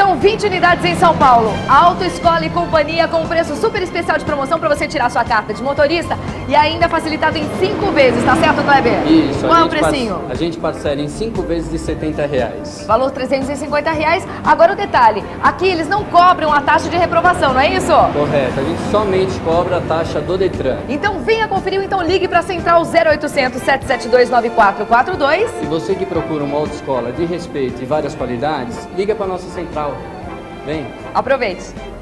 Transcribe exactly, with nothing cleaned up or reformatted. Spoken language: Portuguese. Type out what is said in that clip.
São vinte unidades em São Paulo. Autoescola e companhia com um preço super especial de promoção para você tirar sua carta de motorista e ainda facilitado em cinco vezes, tá certo, Kleber? Isso. Qual é o precinho? A gente parcela em cinco vezes de setenta reais. Valor trezentos e cinquenta reais. Agora o detalhe, aqui eles não cobram a taxa de reprovação, não é isso? Correto, a gente somente cobra a taxa do Detran. Então venha conferir, então ligue para a Central zero oitocentos, sete sete dois, nove quatro quatro dois. E você que procura uma autoescola de respeito e várias qualidades, liga para nossa central. Vem. Aproveite.